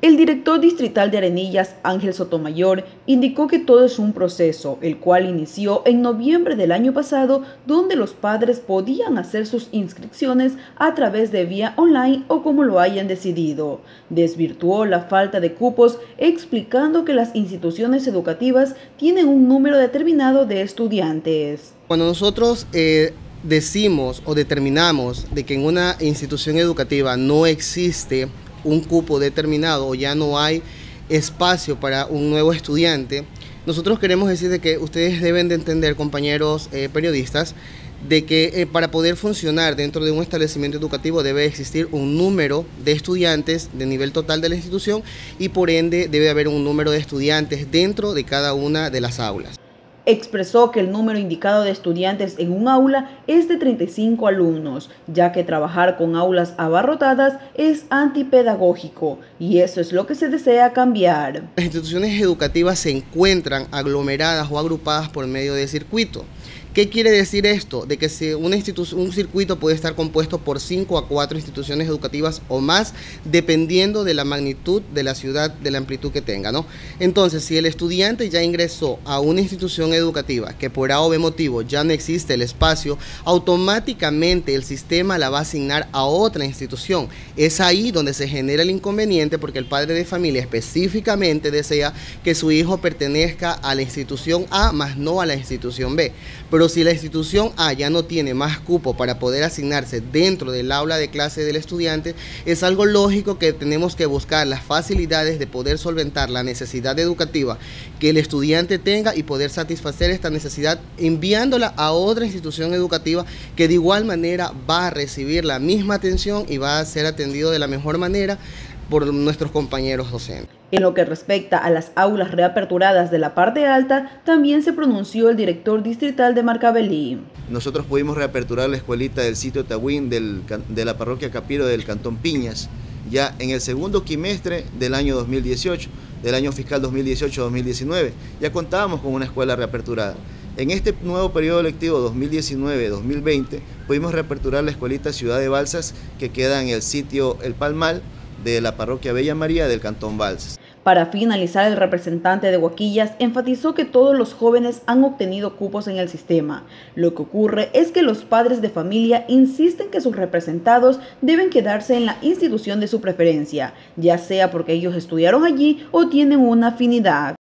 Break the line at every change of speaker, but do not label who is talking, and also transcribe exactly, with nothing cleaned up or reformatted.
El director distrital de Arenillas, Ángel Sotomayor, indicó que todo es un proceso, el cual inició en noviembre del año pasado, donde los padres podían hacer sus inscripciones a través de vía online o como lo hayan decidido. Desvirtuó la falta de cupos, explicando que las instituciones educativas tienen un número determinado de estudiantes.
Cuando nosotros eh, decimos o determinamos de que en una institución educativa no existe un cupo determinado o ya no hay espacio para un nuevo estudiante, nosotros queremos decir de que ustedes deben de entender, compañeros eh, periodistas, de que eh, para poder funcionar dentro de un establecimiento educativo debe existir un número de estudiantes de nivel total de la institución y por ende debe haber un número de estudiantes dentro de cada una de las aulas.
Expresó que el número indicado de estudiantes en un aula es de treinta y cinco alumnos, ya que trabajar con aulas abarrotadas es antipedagógico y eso es lo que se desea cambiar.
Las instituciones educativas se encuentran aglomeradas o agrupadas por medio de circuito. ¿Qué quiere decir esto? De que si una institución, un circuito puede estar compuesto por cinco a cuatro instituciones educativas o más, dependiendo de la magnitud de la ciudad, de la amplitud que tenga, ¿no? Entonces, si el estudiante ya ingresó a una institución educativa que por A o B motivo ya no existe el espacio, automáticamente el sistema la va a asignar a otra institución. Es ahí donde se genera el inconveniente porque el padre de familia específicamente desea que su hijo pertenezca a la institución A, más no a la institución B. Pero si la institución A ya no tiene más cupo para poder asignarse dentro del aula de clase del estudiante, es algo lógico que tenemos que buscar las facilidades de poder solventar la necesidad educativa que el estudiante tenga y poder satisfacer esta necesidad enviándola a otra institución educativa que de igual manera va a recibir la misma atención y va a ser atendido de la mejor manera por nuestros compañeros docentes.
En lo que respecta a las aulas reaperturadas de la parte alta, también se pronunció el director distrital de Marcavelí.
Nosotros pudimos reaperturar la escuelita del sitio Tahuín del, de la parroquia Capiro del Cantón Piñas, ya en el segundo quimestre del año dos mil dieciocho, del año fiscal dos mil dieciocho dos mil diecinueve. Ya contábamos con una escuela reaperturada. En este nuevo periodo lectivo dos mil diecinueve dos mil veinte, pudimos reaperturar la escuelita Ciudad de Balsas, que queda en el sitio El Palmal, de la parroquia Bella María del Cantón Balsas.
Para finalizar, el representante de Huaquillas enfatizó que todos los jóvenes han obtenido cupos en el sistema. Lo que ocurre es que los padres de familia insisten que sus representados deben quedarse en la institución de su preferencia, ya sea porque ellos estudiaron allí o tienen una afinidad.